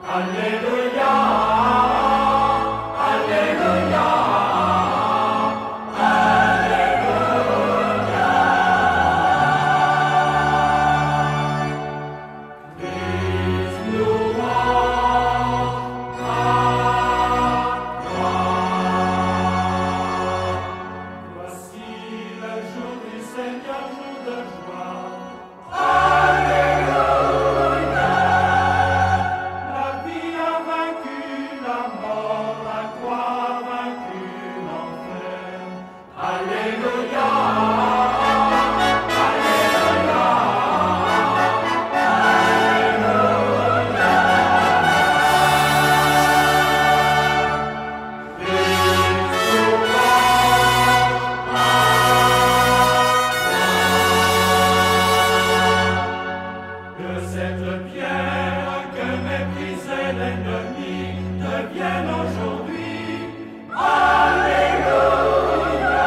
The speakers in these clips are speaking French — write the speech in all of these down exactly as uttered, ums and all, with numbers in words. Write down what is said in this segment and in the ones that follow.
Alléluia, Alléluia, Alléluia. Christ nous rend la gloire. Voici le jour du Seigneur, jour de joie. Alléluia. La vie a vaincu la mort, la croix a vaincu l'enfer. Alléluia. Alléluia. Alléluia. Christ nous rend la gloire. Que cette pierre que méprisait l'ennemi devienne aujourd'hui. Alléluia.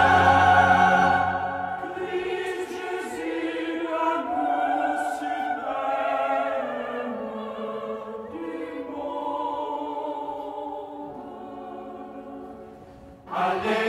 Christ Jésus, l'amour suprême du monde. Alléluia.